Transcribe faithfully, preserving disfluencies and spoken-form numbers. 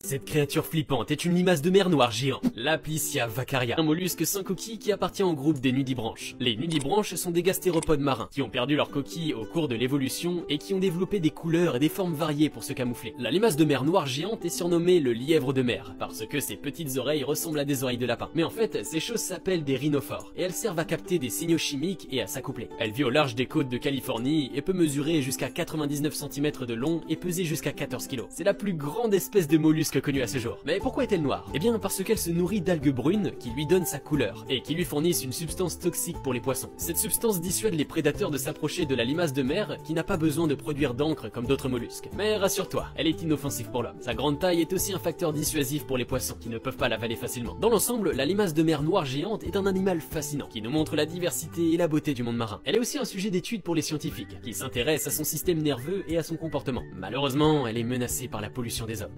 Cette créature flippante est une limace de mer noire géante, l'Aplysia vacaria, un mollusque sans coquille qui appartient au groupe des nudibranches. Les nudibranches sont des gastéropodes marins qui ont perdu leur coquille au cours de l'évolution et qui ont développé des couleurs et des formes variées pour se camoufler. La limace de mer noire géante est surnommée le lièvre de mer parce que ses petites oreilles ressemblent à des oreilles de lapin. Mais en fait, ces choses s'appellent des rhinophores et elles servent à capter des signaux chimiques et à s'accoupler. Elle vit au large des côtes de Californie et peut mesurer jusqu'à quatre-vingt-dix-neuf centimètres de long et peser jusqu'à quatorze kilos. C'est la plus grande espèce de mollusque connue à ce jour. Mais pourquoi est-elle noire? Eh bien parce qu'elle se nourrit d'algues brunes qui lui donnent sa couleur et qui lui fournissent une substance toxique pour les poissons. Cette substance dissuade les prédateurs de s'approcher de la limace de mer qui n'a pas besoin de produire d'encre comme d'autres mollusques. Mais rassure-toi, elle est inoffensive pour l'homme. Sa grande taille est aussi un facteur dissuasif pour les poissons qui ne peuvent pas l'avaler facilement. Dans l'ensemble, la limace de mer noire géante est un animal fascinant qui nous montre la diversité et la beauté du monde marin. Elle est aussi un sujet d'étude pour les scientifiques qui s'intéressent à son système nerveux et à son comportement. Malheureusement, elle est menacée par la pollution des hommes.